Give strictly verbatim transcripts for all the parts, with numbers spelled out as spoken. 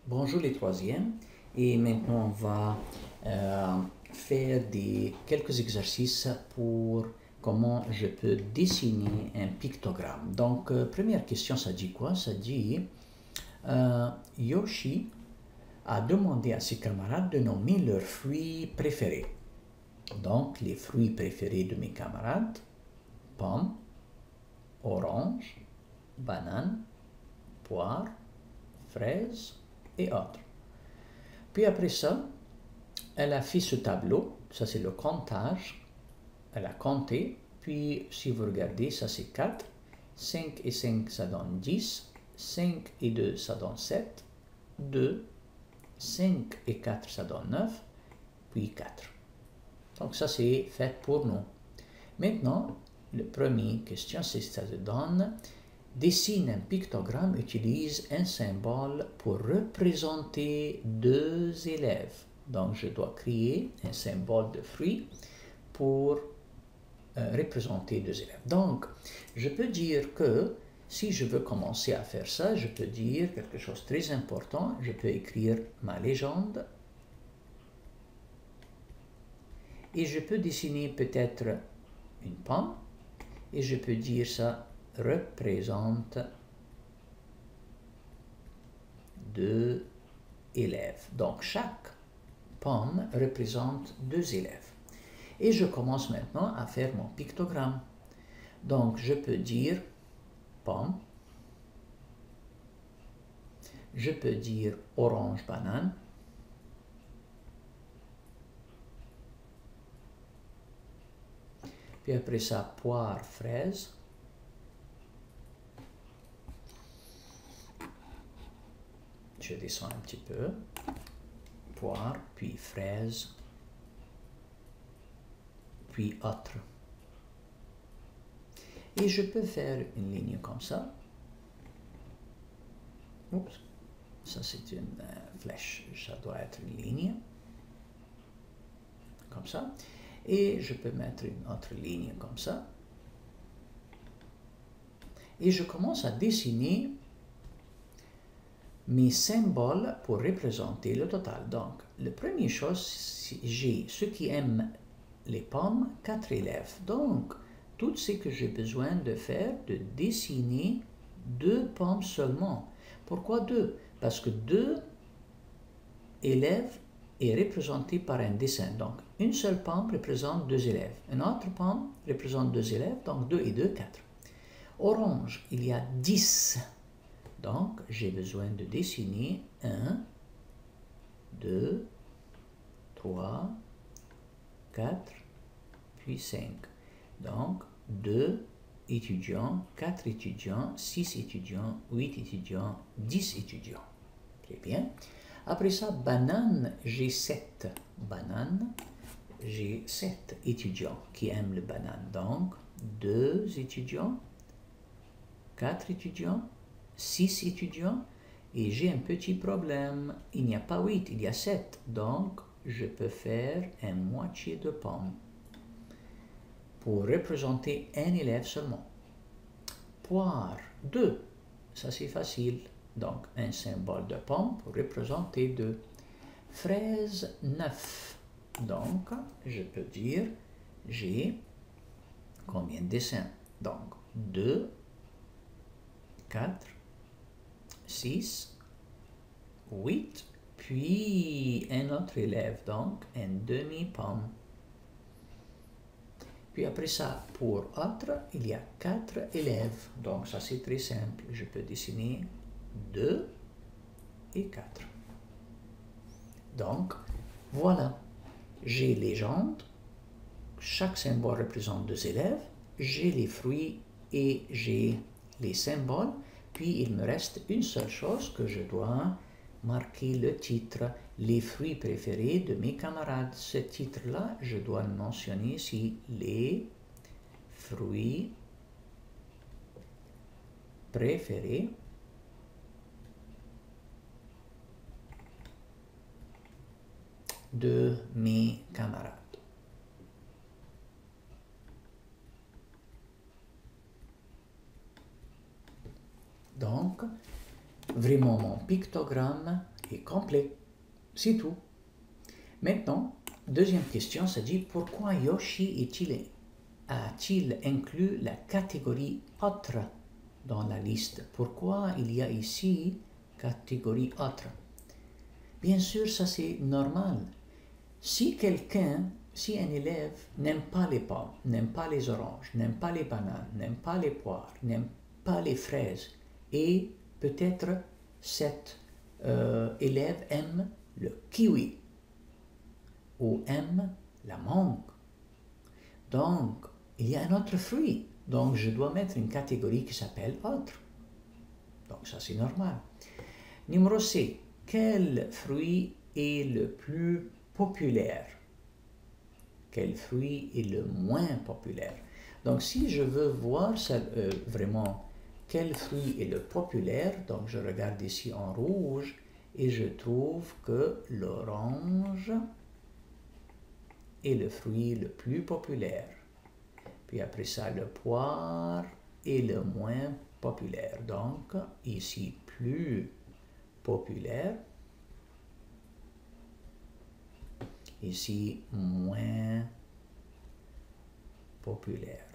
Bonjour les troisièmes, et maintenant on va euh, faire des, quelques exercices pour comment je peux dessiner un pictogramme. Donc, euh, première question, ça dit quoi? Ça dit euh, Yoshi a demandé à ses camarades de nommer leurs fruits préférés. Donc, les fruits préférés de mes camarades, pomme, orange, banane, poire, fraise et autres. Puis après ça, elle a fait ce tableau, ça c'est le comptage, elle a compté, puis si vous regardez, ça c'est quatre, cinq et cinq ça donne dix, cinq et deux ça donne sept, deux, cinq et quatre ça donne neuf, puis quatre. Donc ça c'est fait pour nous. Maintenant, la première question, c'est ça te donne, dessine un pictogramme, utilise un symbole pour représenter deux élèves. Donc je dois créer un symbole de fruit pour euh, représenter deux élèves. Donc je peux dire que si je veux commencer à faire ça, je peux dire quelque chose de très important. Je peux écrire ma légende et je peux dessiner peut-être une pomme et je peux dire ça représente deux élèves. Donc chaque pomme représente deux élèves. Et je commence maintenant à faire mon pictogramme. Donc je peux dire pomme, je peux dire orange banane, puis après ça poire fraise, je descends un petit peu, poire, puis fraise, puis autre. Et je peux faire une ligne comme ça. Oups, ça c'est une euh, flèche, ça doit être une ligne, comme ça. Et je peux mettre une autre ligne comme ça. Et je commence à dessiner mes symboles pour représenter le total. Donc, la première chose, j'ai ceux qui aiment les pommes, quatre élèves. Donc, tout ce que j'ai besoin de faire, de dessiner deux pommes seulement. Pourquoi deux? Parce que deux élèves est représenté par un dessin. Donc, une seule pomme représente deux élèves. Une autre pomme représente deux élèves, donc deux et deux, quatre. Orange, il y a dix. Donc, j'ai besoin de dessiner un, deux, trois, quatre, puis cinq. Donc, deux étudiants, quatre étudiants, six étudiants, huit étudiants, dix étudiants. Très bien. Après ça, banane, j'ai sept. Banane, j'ai sept étudiants qui aiment le banane. Donc, deux étudiants, quatre étudiants, six étudiants, et j'ai un petit problème. Il n'y a pas huit, il y a sept. Donc, je peux faire un moitié de pomme pour représenter un élève seulement. Poire, deux. Ça, c'est facile. Donc, un symbole de pomme pour représenter deux. Fraise, neuf. Donc, je peux dire, j'ai combien de dessins? Donc, deux, quatre, six, huit, puis un autre élève, donc un demi-pomme. Puis après ça, pour autre, il y a quatre élèves. Donc ça c'est très simple. Je peux dessiner deux et quatre. Donc voilà, j'ai légende. Chaque symbole représente deux élèves. J'ai les fruits et j'ai les symboles. Puis il me reste une seule chose que je dois marquer le titre, les fruits préférés de mes camarades. Ce titre-là, je dois le mentionner ici, les fruits préférés de mes camarades. Donc, vraiment mon pictogramme est complet. C'est tout. Maintenant, deuxième question, ça dit pourquoi Yoshi est-il, a-t-il inclus la catégorie autre dans la liste? Pourquoi il y a ici catégorie autre? Bien sûr, ça c'est normal. Si quelqu'un, si un élève n'aime pas les pommes, n'aime pas les oranges, n'aime pas les bananes, n'aime pas les poires, n'aime pas les fraises, et peut-être cet euh, élève aime le kiwi ou aime la mangue. Donc, il y a un autre fruit. Donc, je dois mettre une catégorie qui s'appelle autre. Donc, ça c'est normal. Numéro C. Quel fruit est le plus populaire? Quel fruit est le moins populaire? Donc, si je veux voir ça, euh, vraiment quel fruit est le populaire, donc je regarde ici en rouge et je trouve que l'orange est le fruit le plus populaire. Puis après ça, le poire est le moins populaire. Donc, ici, plus populaire. Ici, moins populaire.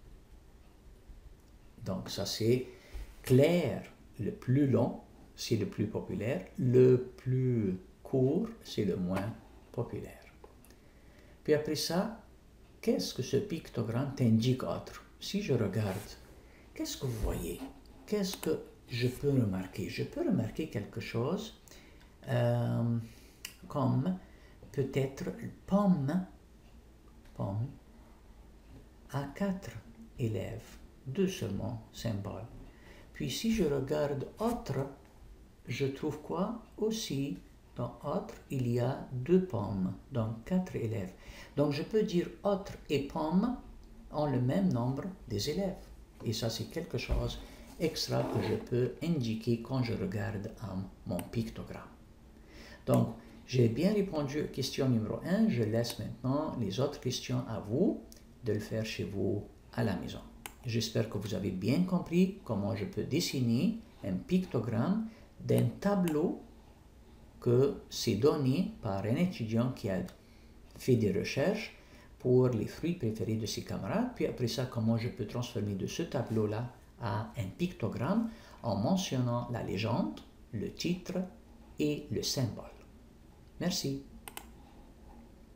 Donc, ça c'est clair. Le plus long, c'est le plus populaire. Le plus court, c'est le moins populaire. Puis après ça, qu'est-ce que ce pictogramme t'indique autre? Si je regarde, qu'est-ce que vous voyez? Qu'est-ce que je peux remarquer? Je peux remarquer quelque chose euh, comme peut-être pomme, pomme à quatre élèves, deux seulement symboles. Puis si je regarde autre, je trouve quoi? Aussi, dans autre, il y a deux pommes, donc quatre élèves. Donc je peux dire autre et pomme ont le même nombre des élèves. Et ça, c'est quelque chose extra que je peux indiquer quand je regarde um, mon pictogramme. Donc, j'ai bien répondu à la question numéro un. Je laisse maintenant les autres questions à vous de le faire chez vous à la maison. J'espère que vous avez bien compris comment je peux dessiner un pictogramme d'un tableau que c'est donné par un étudiant qui a fait des recherches pour les fruits préférés de ses camarades. Puis après ça, comment je peux transformer de ce tableau-là à un pictogramme en mentionnant la légende, le titre et le symbole. Merci.